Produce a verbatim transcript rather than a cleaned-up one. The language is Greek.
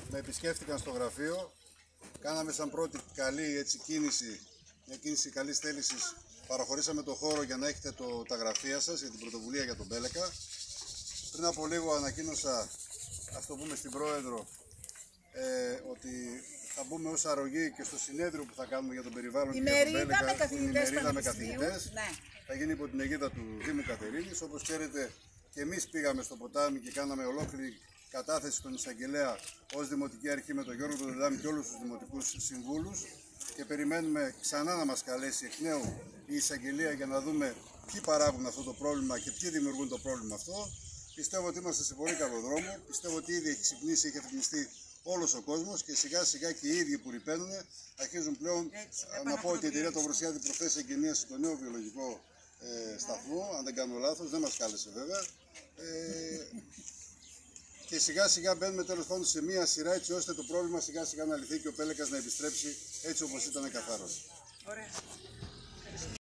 με επισκέφτηκαν στο γραφείο. Κάναμε σαν πρώτη καλή έτσι, κίνηση, μια κίνηση καλής θέλησης. Παραχωρήσαμε το χώρο για να έχετε το, τα γραφεία σας για την πρωτοβουλία για τον Πέλεκα. Πριν από λίγο ανακοίνωσα, ας το πούμε στην Πρόεδρο, ε, ότι θα μπούμε ως αρρωγή και στο συνέδριο που θα κάνουμε για τον περιβάλλον και για τον Πέλεκα, την ημερίδα με καθηγητές. Ναι. Θα γίνει υπό την αιγίδα του Δήμου Κατερίνης. Όπως ξέρετε, και εμείς πήγαμε στο ποτάμι και κάναμε ολόκληρη κατάθεση στον εισαγγελέα ως Δημοτική Αρχή με τον Γιώργο τον Δεδάμι και όλους τους δημοτικούς συμβούλους και περιμένουμε ξανά να μας καλέσει εκ νέου η εισαγγελία για να δούμε ποιοι παράγουν αυτό το πρόβλημα και ποιοι δημιουργούν το πρόβλημα αυτό. Πιστεύω ότι είμαστε σε πολύ καλό δρόμο. Πιστεύω ότι ήδη έχει ξυπνήσει, έχει ευθυμιστεί όλος ο κόσμος και σιγά σιγά και οι ίδιοι που ρηπαίνουν αρχίζουν πλέον. Έτσι, να πω ότι η εταιρεία του Βροσιάδη προχθές εγκαινίασε το νέο βιολογικό ε, σταθμό, αν δεν κάνω λάθος, δεν μας κάλεσε βέβαια. Ε, και σιγά σιγά μπαίνουμε τέλος πάντων σε μία σειρά έτσι ώστε το πρόβλημα σιγά σιγά να λυθεί και ο Πέλεκας να επιστρέψει έτσι όπως ήταν καθαρός. Ωραία.